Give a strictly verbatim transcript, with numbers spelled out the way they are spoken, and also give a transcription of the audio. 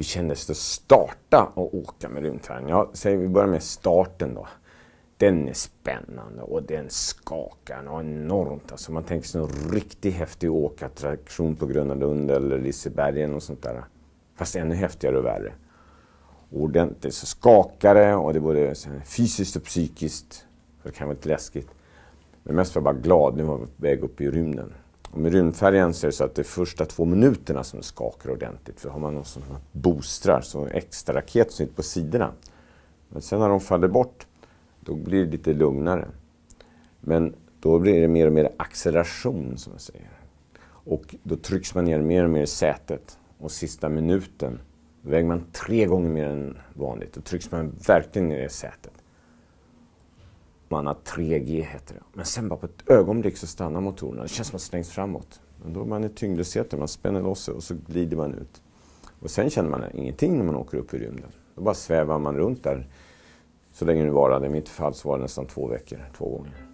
kändes det att starta och åka med rymdfärjan? Ja, säg vi börjar med starten då. Den är spännande och den skakar och enormt. Alltså man tänker sig en riktigt häftig åkattraktion på Gröna Lund eller Lisebergen och sånt där. Fast ännu häftigare och värre. Och ordentligt så skakar det och det är både fysiskt och psykiskt. För det kan vara lite läskigt. Men mest var jag bara glad, nu var vi på väg upp i rymden. Och med rymdfärjan så är det så att det är första två minuterna som det skakar ordentligt. För har man någon som boostrar, så extra raket som sitter på sidorna. Men sen när de faller bort, då blir det lite lugnare. Men då blir det mer och mer acceleration som jag säger. Och då trycks man ner mer och mer i sätet. Och sista minuten väger man tre gånger mer än vanligt. Då trycks man verkligen ner i sätet. Man har tre G heter det. Men sen bara på ett ögonblick så stannar motorerna. Det känns som att man slängs framåt. Men då är man i tyngdlösheten, man spänner loss och så glider man ut. Och sen känner man ingenting när man åker upp i rymden. Då bara svävar man runt där. Så länge det varade. I mitt fall så var det nästan två veckor, två gånger.